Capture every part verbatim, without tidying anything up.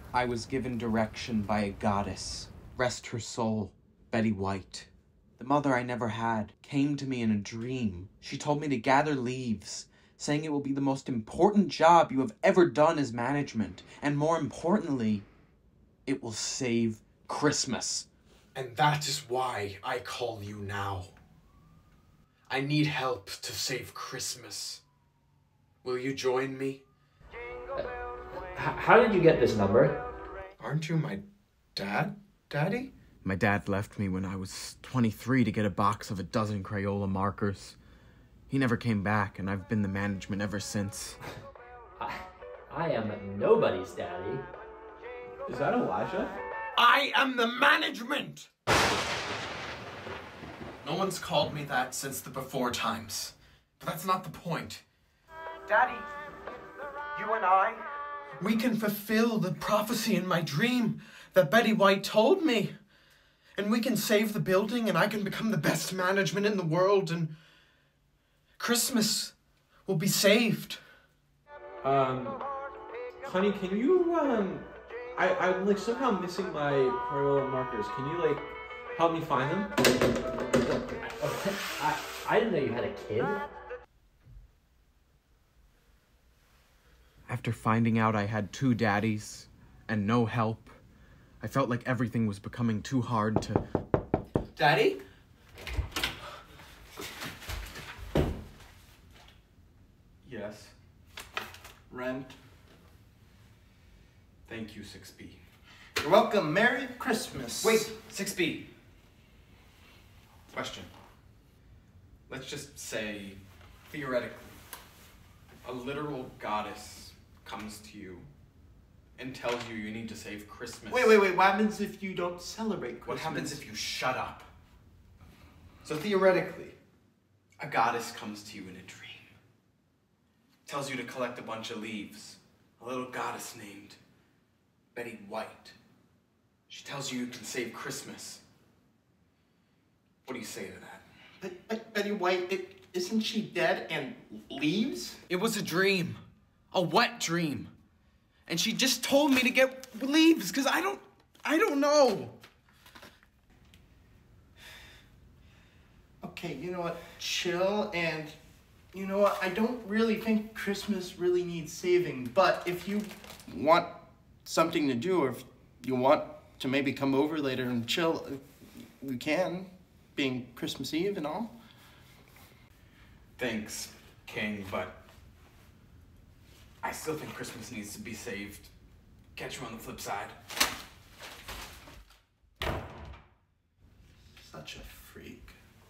I was given direction by a goddess. Rest her soul, Betty White. The mother I never had came to me in a dream. She told me to gather leaves, saying it will be the most important job you have ever done as management. And more importantly, it will save Christmas. And that is why I call you now. I need help to save Christmas. Will you join me? Uh, how did you get this number? Aren't you my dad, Daddy? My dad left me when I was twenty-three to get a box of a dozen Crayola markers. He never came back, and I've been the management ever since. I, I am nobody's daddy. Is that Elijah? I am the management! No one's called me that since the before times. But that's not the point. Daddy, you and I, we can fulfill the prophecy in my dream that Betty White told me. And we can save the building, and I can become the best management in the world, and Christmas will be saved. Um, honey, can you, um, I, I'm, like, somehow missing my Crayola markers. Can you, like, help me find them? I, I didn't know you had a kid. After finding out I had two daddies and no help, I felt like everything was becoming too hard to... Daddy? Yes. Rent. Thank you, six B. You're welcome. Merry Christmas. Wait, six B. Question. Let's just say, theoretically, a literal goddess comes to you and tells you you need to save Christmas. Wait, wait, wait. What happens if you don't celebrate Christmas? What happens if you shut up? So theoretically, a goddess comes to you in a dream. Tells you to collect a bunch of leaves. A little goddess named Betty White. She tells you you can save Christmas. What do you say to that? But, but Betty White, it, isn't she dead and leaves? It was a dream. A wet dream. And she just told me to get leaves, because I don't, I don't know. Okay, you know what? Chill, and you know what? I don't really think Christmas really needs saving, but if you want something to do, or if you want to maybe come over later and chill, we can, being Christmas Eve and all. Thanks, King, but I still think Christmas needs to be saved. Catch you on the flip side. Such a freak.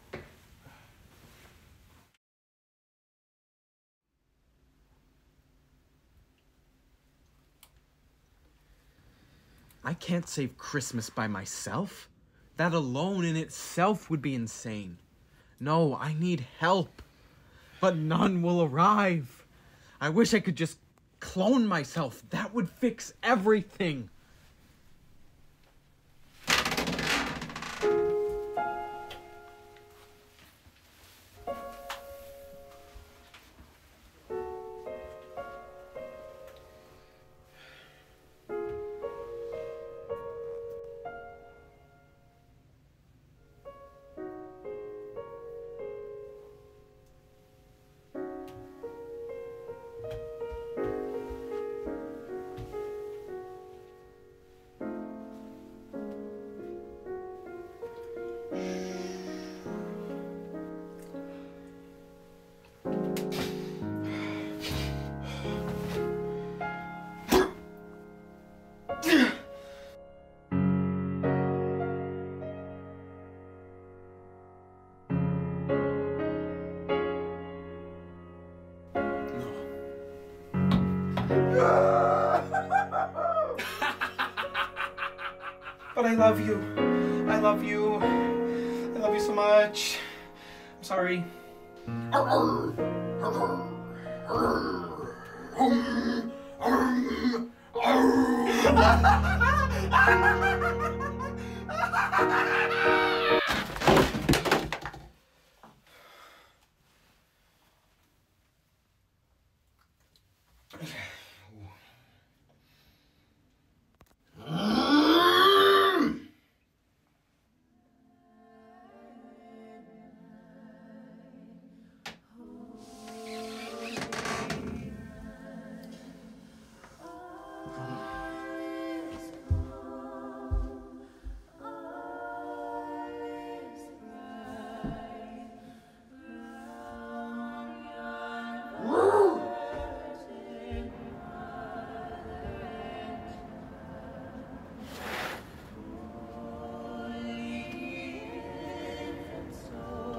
I can't save Christmas by myself. That alone in itself would be insane. No, I need help. But none will arrive. I wish I could just clone myself. That would fix everything. But I love you. I love you. I love you so much. I'm sorry.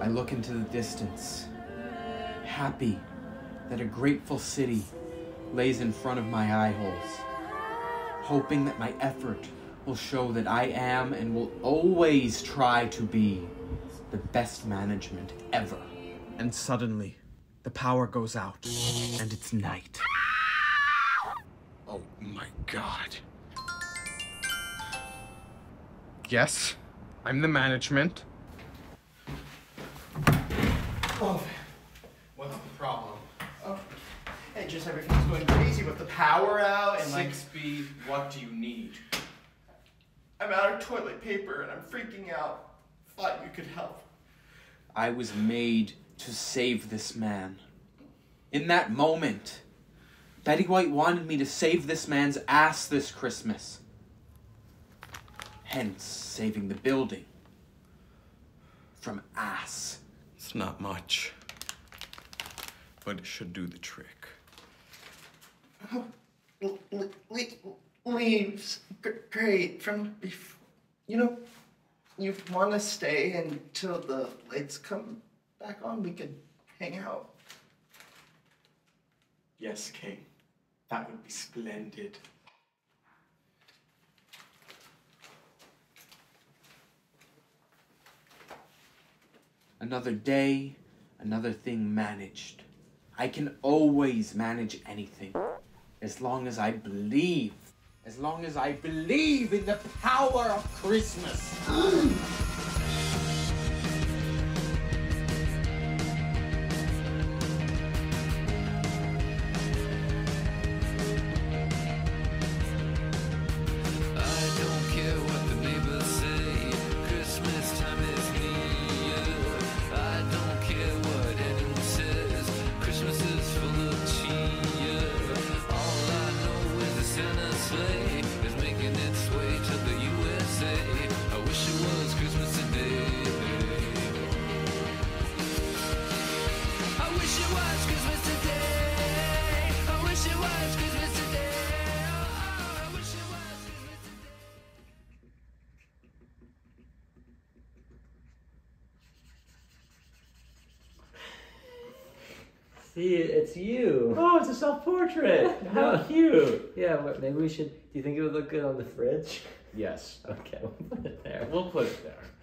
I look into the distance, happy that a grateful city lays in front of my eye holes, hoping that my effort will show that I am and will always try to be the best management ever. And suddenly, the power goes out, and it's night. Oh my god. Yes, I'm the management. Oh, what's the problem? Oh, hey, just everything's going crazy with the power out and like... six B, what do you need? I'm out of toilet paper and I'm freaking out. Thought you could help. I was made to save this man. In that moment, Betty White wanted me to save this man's ass this Christmas. Hence, saving the building from ass. It's not much, but it should do the trick. Le- le- le- leaves. G- great. From bef- you know, you want to stay until the lights come back on? We could hang out. Yes, King. That would be splendid. Another day, another thing managed. I can always manage anything, as long as I believe. As long as I believe in the power of Christmas. See, it's you. Oh, it's a self-portrait. How No. cute. Yeah, but maybe we should. Do you think it would look good on the fridge? Yes, Okay, we'll put it there. we'll put it there.